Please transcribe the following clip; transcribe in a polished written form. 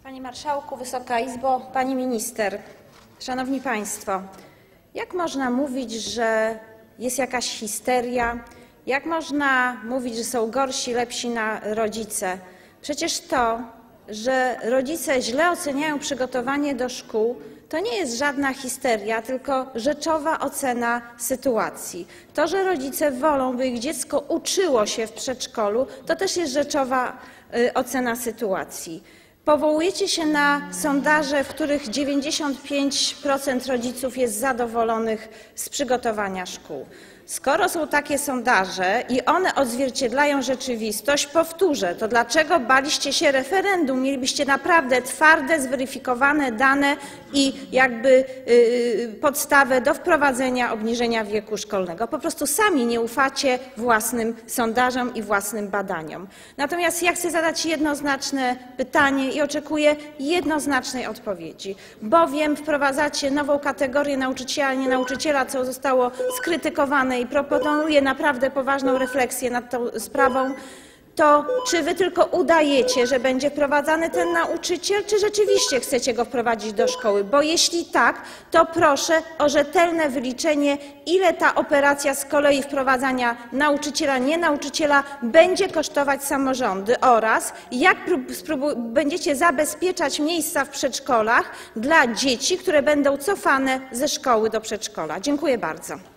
Panie Marszałku, Wysoka Izbo, Pani Minister, Szanowni Państwo, jak można mówić, że jest jakaś histeria? Jak można mówić, że są gorsi, lepsi rodzice? Przecież to, że rodzice źle oceniają przygotowanie do szkół, to nie jest żadna histeria, tylko rzeczowa ocena sytuacji. To, że rodzice wolą, by ich dziecko uczyło się w przedszkolu, to też jest rzeczowa ocena sytuacji. Powołujecie się na sondaże, w których 95% rodziców jest zadowolonych z przygotowania szkół. Skoro są takie sondaże i one odzwierciedlają rzeczywistość, powtórzę, to dlaczego baliście się referendum? Mielibyście naprawdę twarde, zweryfikowane dane i jakby podstawę do wprowadzenia obniżenia wieku szkolnego. Po prostu sami nie ufacie własnym sondażom i własnym badaniom. Natomiast ja chcę zadać jednoznaczne pytanie i oczekuję jednoznacznej odpowiedzi, bowiem wprowadzacie nową kategorię nauczyciela, nie nauczyciela, co zostało skrytykowane i proponuję naprawdę poważną refleksję nad tą sprawą. To czy wy tylko udajecie, że będzie wprowadzany ten nauczyciel, czy rzeczywiście chcecie go wprowadzić do szkoły? Bo jeśli tak, to proszę o rzetelne wyliczenie, ile ta operacja z kolei wprowadzania nauczyciela, nie nauczyciela będzie kosztować samorządy oraz jak będziecie zabezpieczać miejsca w przedszkolach dla dzieci, które będą cofane ze szkoły do przedszkola. Dziękuję bardzo.